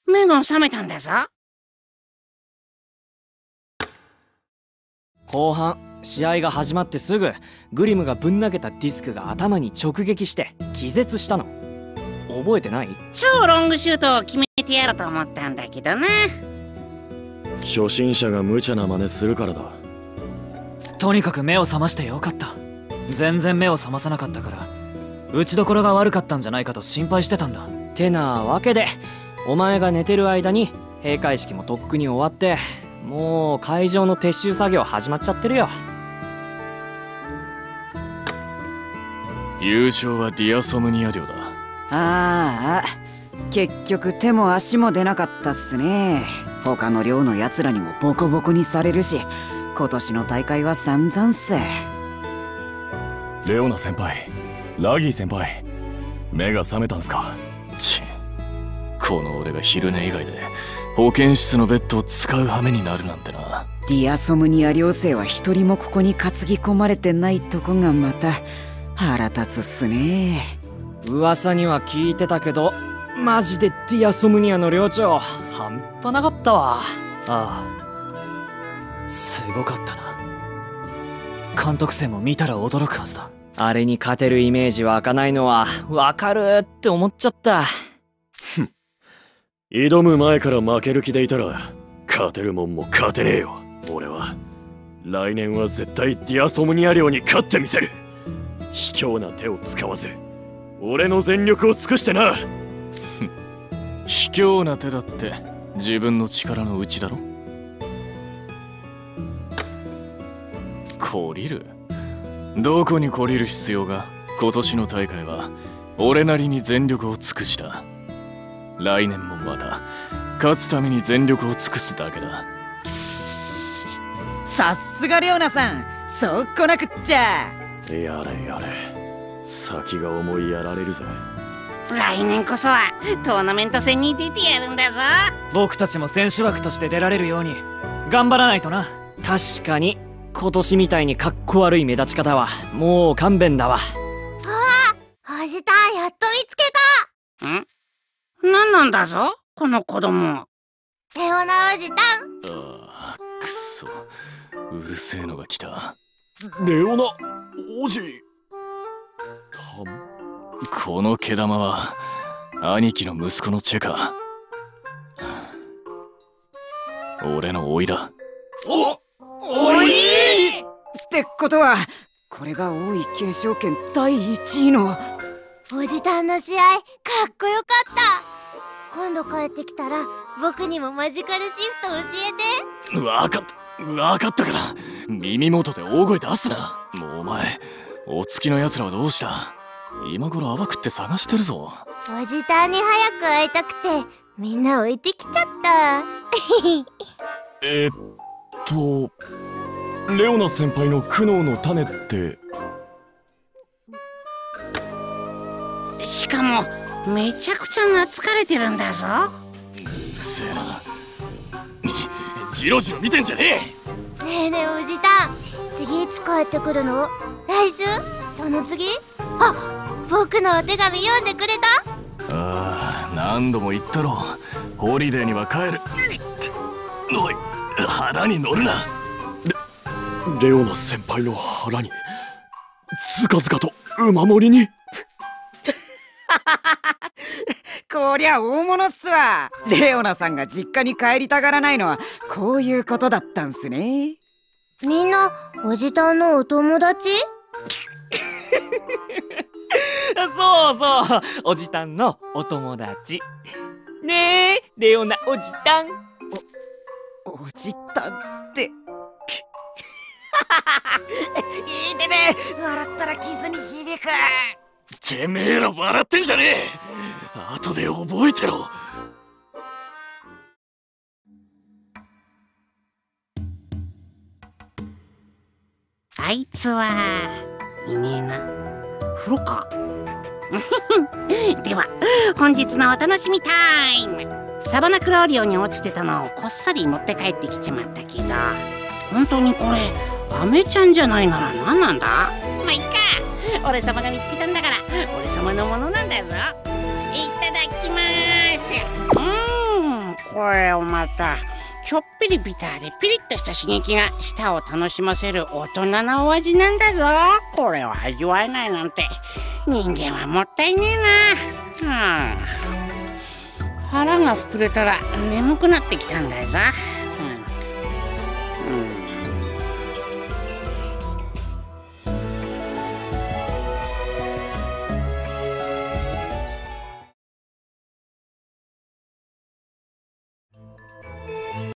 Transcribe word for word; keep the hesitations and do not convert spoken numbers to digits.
目が覚めたんだぞ。 後半試合が始まってすぐグリムがぶん投げたディスクが頭に直撃して気絶したの。覚えてない？ 超ロングシュートを決めてやろうと思ったんだけどな。 初心者が無茶な真似するからだ。 とにかく目を覚ましてよかった。全然目を覚まさなかったから打ちどころが悪かったんじゃないかと心配してたんだ。 てなわけでお前が寝てる間に閉会式もとっくに終わって、もう会場の撤収作業始まっちゃってるよ。 優勝はディアソムニア領だ。 ああ、結局手も足も出なかったっすね。他の寮のやつらにもボコボコにされるし、今年の大会は散々っす。 レオナ先輩、ラギー先輩、目が覚めたんすか？ち、この俺が昼寝以外で保健室のベッドを使う羽目になるなんてな。 ディアソムニア寮生は一人もここに担ぎ込まれてないとこがまた腹立つっすね。 噂には聞いてたけど、マジでディアソムニアの寮長半端なかったわ。 ああ、すごかったな。監督生も見たら驚くはずだ。 あれに勝てるイメージ湧かないのはわかるって思っちゃった。 ふん、挑む前から負ける気でいたら勝てるもんも勝てねえよ。俺は来年は絶対ディアソムニア寮に勝ってみせる。卑怯な手を使わず俺の全力を尽くしてな。卑怯な手だって自分の力のうちだろ。懲りる？どこに懲りる必要が。今年の大会は俺なりに全力を尽くした。来年もまた勝つために全力を尽くすだけだ。 さっすがレオナさん、そうこなくっちゃ。 やれやれ、先が思いやられるぜ。 来年こそはトーナメント戦に出てやるんだぞ。 僕たちも選手枠として出られるように頑張らないとな。 確かに今年みたいにかっこ悪い目立ち方はもう勘弁だわ。 あ、おじたんやっと見つけた。 ん？何なんだぞこの子供。 レオナおじたん。 ああ、くそ、うるせえのが来た。レオナ王子。この毛玉は兄貴の息子のチェか。俺の甥いだ。 おおいってことはこれが王位継承権だいいちいの。 おじたんの試合かっこよかった。今度帰ってきたら僕にもマジカルシフト教えて。 わかったわかったから耳元で大声出すな。もうお前お月のやつらはどうした？今頃泡食って探してるぞ。 おじたんに早く会いたくてみんな置いてきちゃった。 えっとレオナ先輩の苦悩の種って。 しかもめちゃくちゃ懐かれてるんだぞ。 うるせえな。ジロジロ見てんじゃねえ。ねえねえおじたん、次いつ帰ってくるの？来週？その次？あ、僕のお手紙読んでくれた？ ああ、何度も言ったろ。ホリデーには帰る。おい、腹に乗るな。レ、レオナ先輩の腹にずかずかと馬乗りに。 こりゃ大物っすわ。レオナさんが実家に帰りたがらないのはこういうことだったんすね。 みんなおじたんのお友達？ そうそう、おじたんのお友達ねえ、レオナおじたん。 お、おじたんっていいてね、笑ったら傷に響く。 てめえら笑ってんじゃねえ。後で覚えてろ。 あいつはいねえな。風呂か。では本日のお楽しみタイム。サバナクローリオに落ちてたのをこっそり持って帰ってきちまったけど、本当にこれアメちゃんじゃないなら何なんだ。まあいっか、俺様が見つけたんだから俺様のものなんだぞ。いただきまーす。うーんこれをまたちょっぴりビターでピリッとした刺激が舌を楽しませる大人なお味なんだぞ。これを味わえないなんて人間はもったいねえな。はあ、腹が膨れたら眠くなってきたんだよさ。